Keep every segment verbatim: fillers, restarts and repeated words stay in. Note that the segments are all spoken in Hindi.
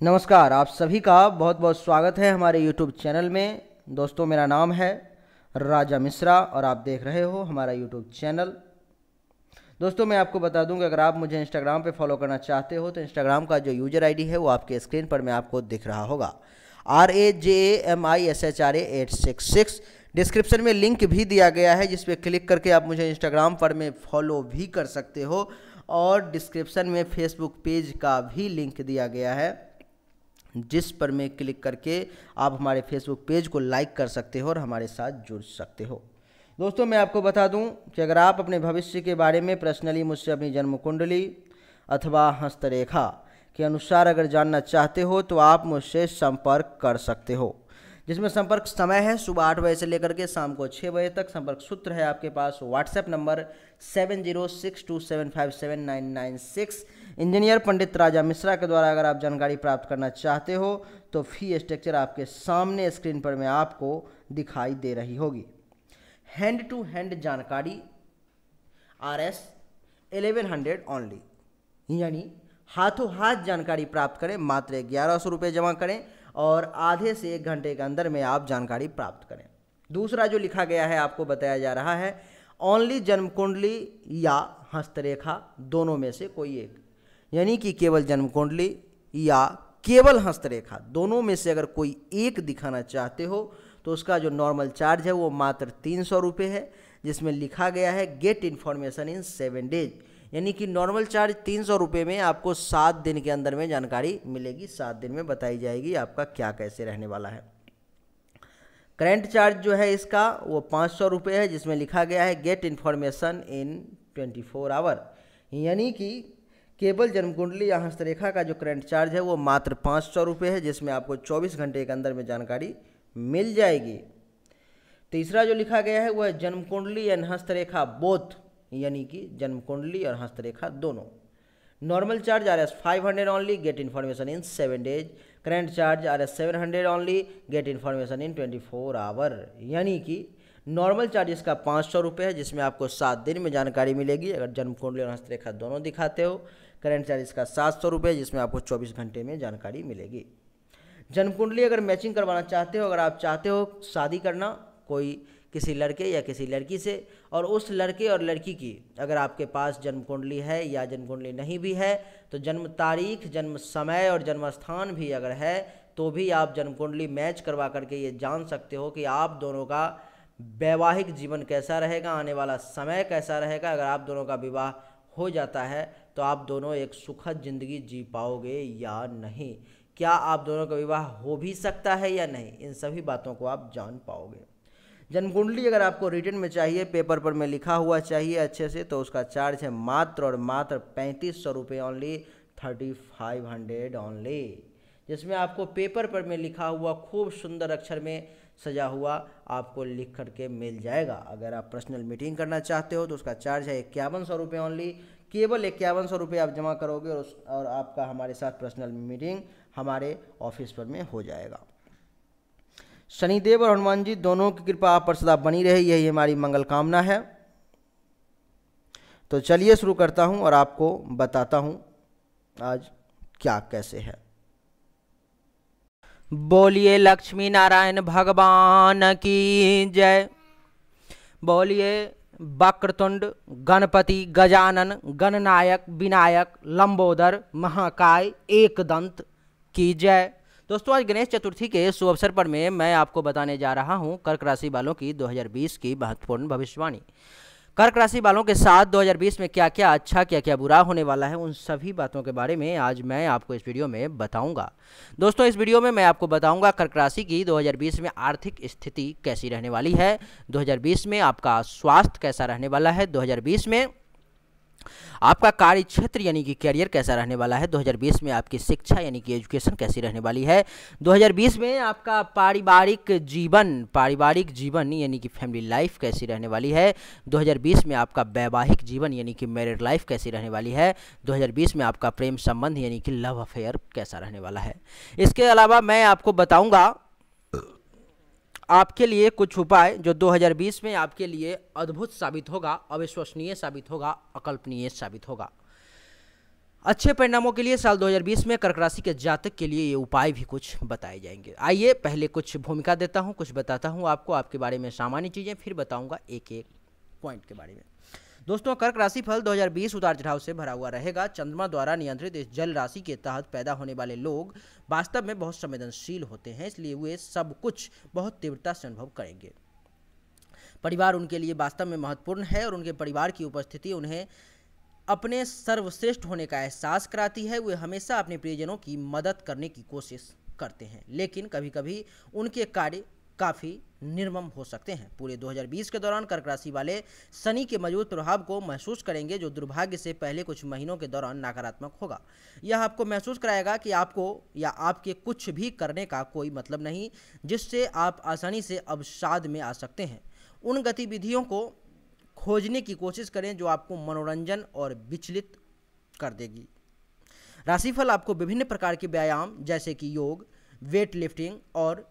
नमस्कार, आप सभी का बहुत बहुत स्वागत है हमारे यूट्यूब चैनल में। दोस्तों, मेरा नाम है राजा मिश्रा और आप देख रहे हो हमारा यूट्यूब चैनल। दोस्तों, मैं आपको बता दूं कि अगर आप मुझे इंस्टाग्राम पे फॉलो करना चाहते हो तो इंस्टाग्राम का जो यूजर आईडी है वो आपके स्क्रीन पर मैं आपको दिख रहा होगा, R A J A M I S H R A eight six six. Description में लिंक भी दिया गया है जिस पे क्लिक करके आप मुझे इंस्टाग्राम पर में फॉलो भी कर सकते हो, और डिस्क्रिप्शन में फेसबुक पेज का भी लिंक दिया गया है जिस पर में क्लिक करके आप हमारे फेसबुक पेज को लाइक कर सकते हो और हमारे साथ जुड़ सकते हो। दोस्तों, मैं आपको बता दूं कि अगर आप अपने भविष्य के बारे में पर्सनली मुझसे अपनी जन्म कुंडली अथवा हस्तरेखा के अनुसार अगर जानना चाहते हो तो आप मुझसे संपर्क कर सकते हो, जिसमें संपर्क समय है सुबह आठ बजे से लेकर के शाम को छः बजे तक। संपर्क सूत्र है आपके पास WhatsApp number seven zero six two seven five seven nine nine six. Engineer Pandit Raja Mishra के द्वारा अगर आप जानकारी प्राप्त करना चाहते हो तो फी स्ट्रक्चर आपके सामने स्क्रीन पर में आपको दिखाई दे रही होगी। हैंड टू हैंड जानकारी R S eleven hundred only, यानी हाथों हाथ जानकारी प्राप्त करें, मात्र ग्यारह सौ रुपये जमा करें और आधे से एक घंटे के अंदर में आप जानकारी प्राप्त करें। दूसरा जो लिखा गया है आपको बताया जा रहा है ओनली जन्म कुंडली या हस्तरेखा दोनों में से कोई एक, यानी कि केवल जन्म कुंडली या केवल हस्तरेखा दोनों में से अगर कोई एक दिखाना चाहते हो तो उसका जो नॉर्मल चार्ज है वो मात्र तीन सौ रुपये है, जिसमें लिखा गया है get information in seven days, यानी कि नॉर्मल चार्ज तीन सौ रुपये में आपको सात दिन के अंदर में जानकारी मिलेगी। सात दिन में बताई जाएगी आपका क्या कैसे रहने वाला है। करंट चार्ज जो है इसका वो पाँच सौ रुपये है, जिसमें लिखा गया है get information in twenty four hour, यानी कि केवल जन्म कुंडली या हस्तरेखा का जो करंट चार्ज है वो मात्र पाँच सौ रुपये है, जिसमें आपको चौबीस घंटे के अंदर में जानकारी मिल जाएगी। तीसरा जो लिखा गया है वो है जन्म कुंडली एंड हस्तरेखा बोथ, यानी कि जन्म कुंडली और हस्तरेखा दोनों। Normal charge R S five hundred only, get information in seven days. Current charge R S seven hundred only, get information in twenty four hour, यानी कि नॉर्मल चार्ज इसका पाँच सौ रुपये है, जिसमें आपको सात दिन में जानकारी मिलेगी अगर जन्म कुंडली और हस्तरेखा दोनों दिखाते हो। करंट चार्ज इसका सात सौ रुपये, जिसमें आपको चौबीस घंटे में जानकारी मिलेगी। जन्म कुंडली अगर मैचिंग करवाना चाहते हो, अगर आप चाहते हो शादी करना कोई किसी लड़के या किसी लड़की से, और उस लड़के और लड़की की अगर आपके पास जन्म कुंडली है या जन्म कुंडली नहीं भी है तो जन्म तारीख, जन्म समय और जन्म स्थान भी अगर है तो भी आप जन्म कुंडली मैच करवा करके ये जान सकते हो कि आप दोनों का वैवाहिक जीवन कैसा रहेगा, आने वाला समय कैसा रहेगा। अगर आप दोनों का विवाह हो जाता है तो आप दोनों एक सुखद जिंदगी जी पाओगे या नहीं, क्या आप दोनों का विवाह हो भी सकता है या नहीं, इन सभी बातों को आप जान पाओगे। जन्म कुंडली अगर आपको रिटर्न में चाहिए, पेपर पर में लिखा हुआ चाहिए अच्छे से, तो उसका चार्ज है मात्र और मात्र पैंतीस सौ रुपये only, thirty five hundred only, जिसमें आपको पेपर पर में लिखा हुआ खूब सुंदर अक्षर में सजा हुआ आपको लिख करके मिल जाएगा। अगर आप पर्सनल मीटिंग करना चाहते हो तो उसका चार्ज है इक्यावन सौ रुपये ऑनली, केवल इक्यावन सौ रुपये आप जमा करोगे और, उस, और आपका हमारे साथ पर्सनल मीटिंग हमारे ऑफिस पर में हो जाएगा। शनिदेव और हनुमान जी दोनों की कृपा आप पर सदा बनी रहे, यही हमारी मंगल कामना है। तो चलिए शुरू करता हूं और आपको बताता हूं आज क्या कैसे है। बोलिए लक्ष्मी नारायण भगवान की जय। बोलिए वक्रतुंड गणपति गजानन गणनायक विनायक लंबोदर महाकाय एकदंत की जय। दोस्तों, आज गणेश चतुर्थी के शुभ अवसर पर में मैं आपको बताने जा रहा हूं कर्क राशि वालों की दो हज़ार बीस की महत्वपूर्ण भविष्यवाणी। कर्क राशि वालों के साथ दो हज़ार बीस में क्या क्या अच्छा क्या क्या बुरा होने वाला है, उन सभी बातों के बारे में आज मैं आपको इस वीडियो में बताऊंगा। दोस्तों, इस वीडियो में मैं आपको बताऊंगा कर्क राशि की दो हज़ार बीस में आर्थिक स्थिति कैसी रहने वाली है, दो हज़ार बीस में आपका स्वास्थ्य कैसा रहने वाला है, दो हज़ार बीस में आपका कार्य क्षेत्र यानी कि कैरियर कैसा रहने वाला है, दो हज़ार बीस में आपकी शिक्षा यानी कि एजुकेशन कैसी रहने वाली है, दो हज़ार बीस में आपका पारिवारिक जीवन पारिवारिक जीवन यानी कि फैमिली लाइफ कैसी रहने वाली है, दो हज़ार बीस में आपका वैवाहिक जीवन यानी कि मैरिड लाइफ कैसी रहने वाली है, दो हज़ार बीस में आपका प्रेम संबंध यानी कि लव अफेयर कैसा रहने वाला है। इसके अलावा मैं आपको बताऊंगा आपके लिए कुछ उपाय जो दो हज़ार बीस में आपके लिए अद्भुत साबित होगा, अविश्वसनीय साबित होगा, अकल्पनीय साबित होगा। अच्छे परिणामों के लिए साल दो हज़ार बीस में कर्क राशि के जातक के लिए ये उपाय भी कुछ बताए जाएंगे। आइए पहले कुछ भूमिका देता हूँ, कुछ बताता हूँ आपको आपके बारे में सामान्य चीज़ें, फिर बताऊँगा एक एक पॉइंट के बारे में। दोस्तों, कर्क राशि फल दो हज़ार बीस उतार चढ़ाव से भरा हुआ रहेगा। चंद्रमा द्वारा नियंत्रित इस जल राशि के तहत पैदा होने वाले लोग वास्तव में बहुत संवेदनशील होते हैं, इसलिए वे सब कुछ बहुत तीव्रता से अनुभव करेंगे। परिवार उनके लिए वास्तव में महत्वपूर्ण है और उनके परिवार की उपस्थिति उन्हें अपने सर्वश्रेष्ठ होने का एहसास कराती है। वे हमेशा अपने प्रियजनों की मदद करने की कोशिश करते हैं, लेकिन कभी कभी उनके कार्य काफ़ी निर्मम हो सकते हैं। पूरे दो हज़ार बीस के दौरान कर्क राशि वाले शनि के मजबूत प्रभाव को महसूस करेंगे, जो दुर्भाग्य से पहले कुछ महीनों के दौरान नकारात्मक होगा। यह आपको महसूस कराएगा कि आपको या आपके कुछ भी करने का कोई मतलब नहीं, जिससे आप आसानी से अवसाद में आ सकते हैं। उन गतिविधियों को खोजने की कोशिश करें जो आपको मनोरंजन और विचलित कर देगी। राशिफल आपको विभिन्न प्रकार के व्यायाम जैसे कि योग, वेट लिफ्टिंग और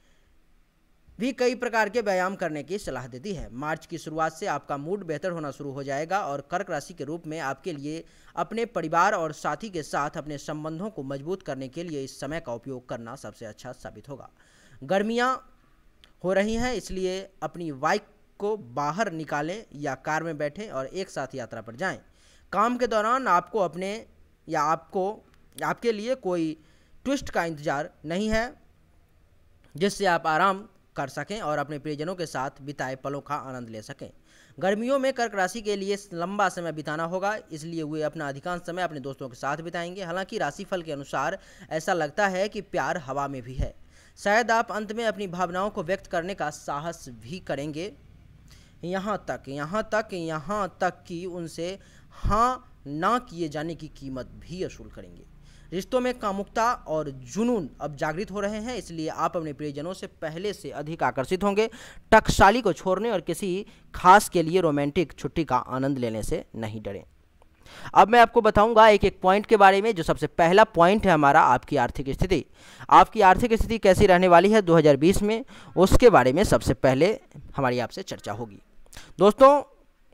भी कई प्रकार के व्यायाम करने की सलाह देती है। मार्च की शुरुआत से आपका मूड बेहतर होना शुरू हो जाएगा और कर्क राशि के रूप में आपके लिए अपने परिवार और साथी के साथ अपने संबंधों को मजबूत करने के लिए इस समय का उपयोग करना सबसे अच्छा साबित होगा। गर्मियां हो रही हैं, इसलिए अपनी बाइक को बाहर निकालें या कार में बैठें और एक साथ यात्रा पर जाएं। काम के दौरान आपको अपने या आपको आपके लिए कोई ट्विस्ट का इंतजार नहीं है, जिससे आप आराम कर सकें और अपने प्रियजनों के साथ बिताए पलों का आनंद ले सकें। गर्मियों में कर्क राशि के लिए लंबा समय बिताना होगा, इसलिए वे अपना अधिकांश समय अपने दोस्तों के साथ बिताएंगे। हालांकि राशिफल के अनुसार ऐसा लगता है कि प्यार हवा में भी है। शायद आप अंत में अपनी भावनाओं को व्यक्त करने का साहस भी करेंगे, यहाँ तक यहाँ तक यहाँ तक कि उनसे हाँ ना किए जाने की कीमत भी वसूल करेंगे। रिश्तों में कामुकता और जुनून अब जागृत हो रहे हैं, इसलिए आप अपने प्रियजनों से पहले से अधिक आकर्षित होंगे। टकसाली को छोड़ने और किसी खास के लिए रोमांटिक छुट्टी का आनंद लेने से नहीं डरें। अब मैं आपको बताऊंगा एक एक पॉइंट के बारे में। जो सबसे पहला पॉइंट है हमारा, आपकी आर्थिक स्थिति। आपकी आर्थिक स्थिति कैसी रहने वाली है दो हज़ार बीस में, उसके बारे में सबसे पहले हमारी आपसे चर्चा होगी। दोस्तों,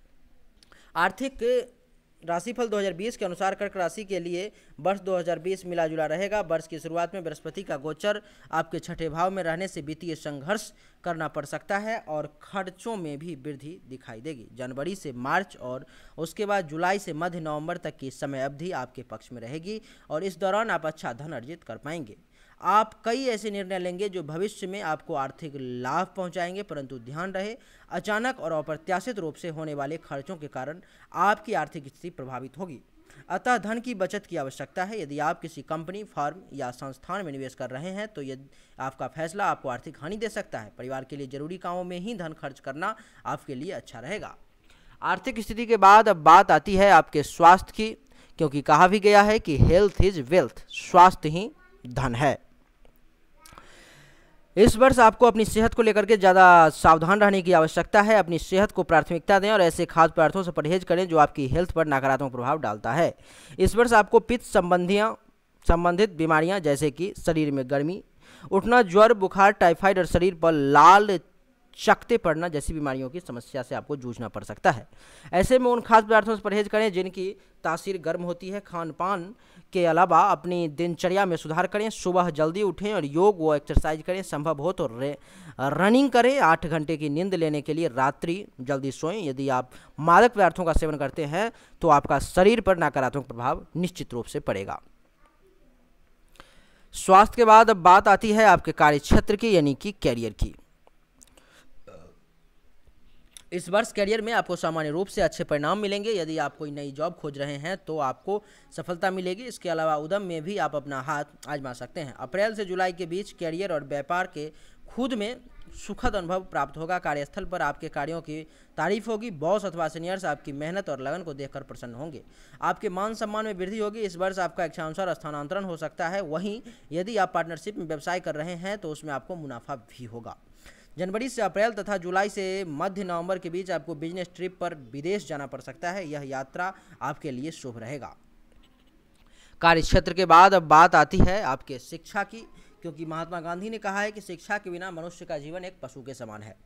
आर्थिक राशिफल दो हज़ार बीस के अनुसार कर्क राशि के लिए वर्ष दो हज़ार बीस मिला जुला रहेगा। वर्ष की शुरुआत में बृहस्पति का गोचर आपके छठे भाव में रहने से वित्तीय संघर्ष करना पड़ सकता है और खर्चों में भी वृद्धि दिखाई देगी। जनवरी से मार्च और उसके बाद जुलाई से मध्य नवंबर तक की समय अवधि आपके पक्ष में रहेगी और इस दौरान आप अच्छा धन अर्जित कर पाएंगे। आप कई ऐसे निर्णय लेंगे जो भविष्य में आपको आर्थिक लाभ पहुंचाएंगे, परंतु ध्यान रहे अचानक और अप्रत्याशित रूप से होने वाले खर्चों के कारण आपकी आर्थिक स्थिति प्रभावित होगी। अतः धन की बचत की आवश्यकता है। यदि आप किसी कंपनी, फर्म या संस्थान में निवेश कर रहे हैं तो यदि आपका फैसला आपको आर्थिक हानि दे सकता है। परिवार के लिए जरूरी कामों में ही धन खर्च करना आपके लिए अच्छा रहेगा। आर्थिक स्थिति के बाद अब बात आती है आपके स्वास्थ्य की, क्योंकि कहा भी गया है कि हेल्थ इज वेल्थ, स्वास्थ्य ही धन है। इस वर्ष आपको अपनी सेहत को लेकर के ज़्यादा सावधान रहने की आवश्यकता है। अपनी सेहत को प्राथमिकता दें और ऐसे खाद्य पदार्थों से परहेज करें जो आपकी हेल्थ पर नकारात्मक प्रभाव डालता है। इस वर्ष आपको पित्त संबंधियाँ संबंधित बीमारियां जैसे कि शरीर में गर्मी उठना, ज्वर, बुखार, टाइफाइड और शरीर पर लाल चकते पड़ना जैसी बीमारियों की समस्या से आपको जूझना पड़ सकता है। ऐसे में उन खाद्य पदार्थों से परहेज करें जिनकी तासीर गर्म होती है। खान पान के अलावा अपनी दिनचर्या में सुधार करें। सुबह जल्दी उठें और योग व एक्सरसाइज करें। संभव हो तो रनिंग करें। आठ घंटे की नींद लेने के लिए रात्रि जल्दी सोएं। यदि आप मादक पदार्थों का सेवन करते हैं तो आपका शरीर पर नकारात्मक प्रभाव निश्चित रूप से पड़ेगा। स्वास्थ्य के बाद अब बात आती है आपके कार्य क्षेत्र की, यानी कि कैरियर की। इस वर्ष करियर में आपको सामान्य रूप से अच्छे परिणाम मिलेंगे। यदि आप कोई नई जॉब खोज रहे हैं तो आपको सफलता मिलेगी। इसके अलावा उद्यम में भी आप अपना हाथ आजमा सकते हैं। अप्रैल से जुलाई के बीच करियर और व्यापार के खुद में सुखद अनुभव प्राप्त होगा। कार्यस्थल पर आपके कार्यों की तारीफ होगी। बॉस अथवा सीनियर्स आपकी मेहनत और लगन को देखकर प्रसन्न होंगे। आपके मान सम्मान में वृद्धि होगी। इस वर्ष आपका इच्छानुसार स्थानांतरण हो सकता है। वहीं यदि आप पार्टनरशिप में व्यवसाय कर रहे हैं तो उसमें आपको मुनाफा भी होगा। जनवरी से अप्रैल तथा जुलाई से मध्य नवंबर के बीच आपको बिजनेस ट्रिप पर विदेश जाना पड़ सकता है। यह यात्रा आपके लिए शुभ रहेगा। कार्य क्षेत्र के बाद अब बात आती है आपके शिक्षा की, क्योंकि महात्मा गांधी ने कहा है कि शिक्षा के बिना मनुष्य का जीवन एक पशु के समान है।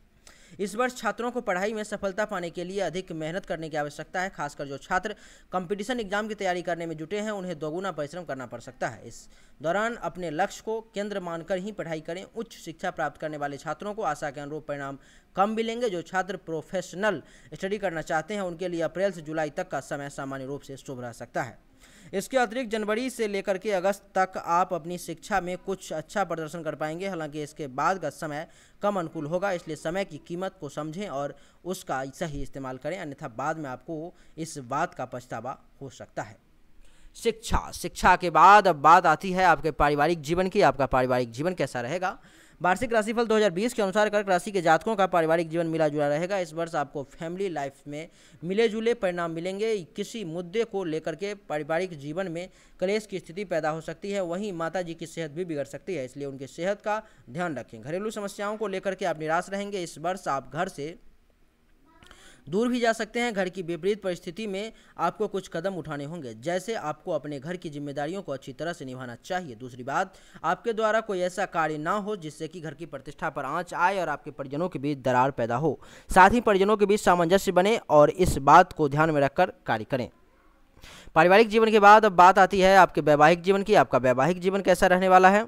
इस वर्ष छात्रों को पढ़ाई में सफलता पाने के लिए अधिक मेहनत करने की आवश्यकता है। खासकर जो छात्र कंपटीशन एग्जाम की तैयारी करने में जुटे हैं उन्हें दोगुना परिश्रम करना पड़ सकता है। इस दौरान अपने लक्ष्य को केंद्र मानकर ही पढ़ाई करें। उच्च शिक्षा प्राप्त करने वाले छात्रों को आशा के अनुरूप परिणाम कम मिलेंगे। जो छात्र प्रोफेशनल स्टडी करना चाहते हैं उनके लिए अप्रैल से जुलाई तक का समय सामान्य रूप से शुभ रह सकता है। इसके अतिरिक्त जनवरी से लेकर के अगस्त तक आप अपनी शिक्षा में कुछ अच्छा प्रदर्शन कर पाएंगे। हालांकि इसके बाद का समय कम अनुकूल होगा, इसलिए समय की कीमत को समझें और उसका सही इस्तेमाल करें, अन्यथा बाद में आपको इस बात का पछतावा हो सकता है। शिक्षा शिक्षा के बाद अब बात आती है आपके पारिवारिक जीवन की। आपका पारिवारिक जीवन कैसा रहेगा? वार्षिक राशिफल दो हज़ार बीस के अनुसार कर्क राशि के जातकों का पारिवारिक जीवन मिला जुला रहेगा। इस वर्ष आपको फैमिली लाइफ में मिले जुले परिणाम मिलेंगे। किसी मुद्दे को लेकर के पारिवारिक जीवन में क्लेश की स्थिति पैदा हो सकती है। वहीं माता जी की सेहत भी बिगड़ सकती है, इसलिए उनकी सेहत का ध्यान रखें। घरेलू समस्याओं को लेकर के आप निराश रहेंगे। इस वर्ष आप घर से दूर भी जा सकते हैं। घर की विपरीत परिस्थिति में आपको कुछ कदम उठाने होंगे, जैसे आपको अपने घर की जिम्मेदारियों को अच्छी तरह से निभाना चाहिए। दूसरी बात, आपके द्वारा कोई ऐसा कार्य ना हो जिससे कि घर की प्रतिष्ठा पर आंच आए और आपके परिजनों के बीच दरार पैदा हो। साथ ही परिजनों के बीच सामंजस्य बने और इस बात को ध्यान में रखकर कार्य करें। पारिवारिक जीवन के बाद अब बात आती है आपके वैवाहिक जीवन की। आपका वैवाहिक जीवन कैसा रहने वाला है?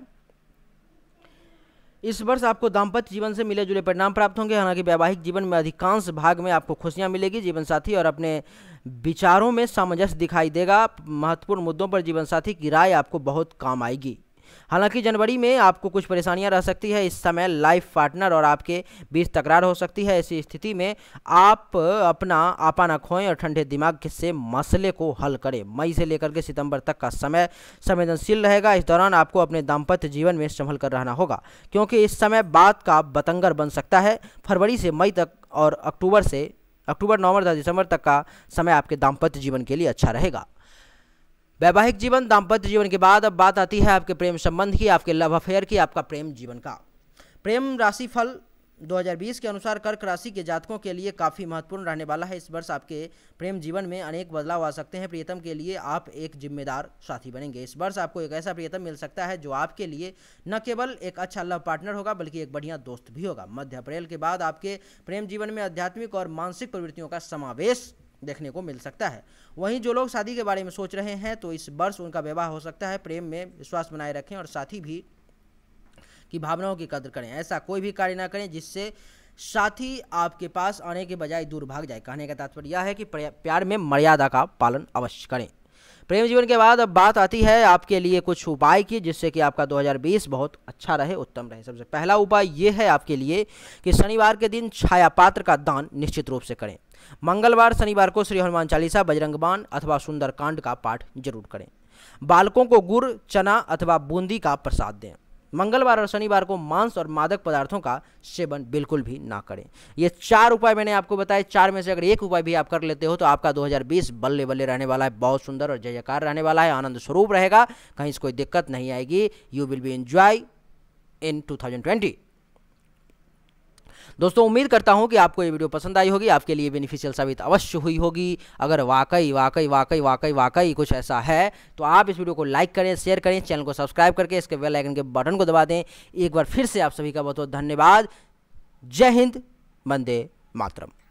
इस वर्ष आपको दाम्पत्य जीवन से मिले जुले परिणाम प्राप्त होंगे। हालांकि वैवाहिक जीवन में अधिकांश भाग में आपको खुशियां मिलेगी। जीवन साथी और अपने विचारों में सामंजस्य दिखाई देगा। महत्वपूर्ण मुद्दों पर जीवन साथी की राय आपको बहुत काम आएगी। हालांकि जनवरी में आपको कुछ परेशानियां रह सकती है। इस समय लाइफ पार्टनर और आपके बीच तकरार हो सकती है। ऐसी स्थिति में आप अपना आपा न खोएं और ठंडे दिमाग से मसले को हल करें। मई से लेकर के सितंबर तक का समय संवेदनशील रहेगा। इस दौरान आपको अपने दाम्पत्य जीवन में संभल कर रहना होगा, क्योंकि इस समय बात का बतंगर बन सकता है। फरवरी से मई तक और अक्टूबर से अक्टूबर नवंबर तथा दिसंबर तक का समय आपके दाम्पत्य जीवन के लिए अच्छा रहेगा। वैवाहिक जीवन, दाम्पत्य जीवन के बाद अब बात आती है आपके प्रेम संबंध की, आपके लव अफेयर की, आपका प्रेम जीवन का। प्रेम राशिफल दो हज़ार बीस के अनुसार कर्क राशि के जातकों के लिए काफ़ी महत्वपूर्ण रहने वाला है। इस वर्ष आपके प्रेम जीवन में अनेक बदलाव आ सकते हैं। प्रियतम के लिए आप एक जिम्मेदार साथी बनेंगे। इस वर्ष आपको एक ऐसा प्रियतम मिल सकता है जो आपके लिए न केवल एक अच्छा लव पार्टनर होगा बल्कि एक बढ़िया दोस्त भी होगा। मध्य अप्रैल के बाद आपके प्रेम जीवन में आध्यात्मिक और मानसिक प्रवृत्तियों का समावेश देखने को मिल सकता है। वहीं जो लोग शादी के बारे में सोच रहे हैं तो इस वर्ष उनका विवाह हो सकता है। प्रेम में विश्वास बनाए रखें और साथी भी की भावनाओं की कदर करें। ऐसा कोई भी कार्य ना करें जिससे साथी आपके पास आने के बजाय दूर भाग जाए। कहने का तात्पर्य यह है कि प्यार में मर्यादा का पालन अवश्य करें। प्रेम जीवन के बाद अब बात आती है आपके लिए कुछ उपाय की, जिससे कि आपका दो हज़ार बीस बहुत अच्छा रहे, उत्तम रहे। सबसे पहला उपाय ये है आपके लिए कि शनिवार के दिन छाया पात्र का दान निश्चित रूप से करें। मंगलवार शनिवार को श्री हनुमान चालीसा, बजरंग बाण अथवा सुंदरकांड का पाठ जरूर करें। बालकों को गुड़, चना अथवा बूंदी का प्रसाद दें। मंगलवार और शनिवार को मांस और मादक पदार्थों का सेवन बिल्कुल भी ना करें। ये चार उपाय मैंने आपको बताए। चार में से अगर एक उपाय भी आप कर लेते हो तो आपका दो हज़ार बीस बल्ले बल्ले रहने वाला है, बहुत सुंदर और जय जयकार रहने वाला है, आनंद स्वरूप रहेगा, कहीं से कोई दिक्कत नहीं आएगी। You will be enjoy in two thousand twenty. दोस्तों उम्मीद करता हूं कि आपको ये वीडियो पसंद आई होगी, आपके लिए बेनिफिशियल साबित अवश्य हुई होगी। अगर वाकई वाकई वाकई वाकई वाकई कुछ ऐसा है तो आप इस वीडियो को लाइक करें, शेयर करें, चैनल को सब्सक्राइब करके इसके बेल आइकन के बटन को दबा दें। एक बार फिर से आप सभी का बहुत बहुत धन्यवाद। जय हिंद, वंदे मातरम।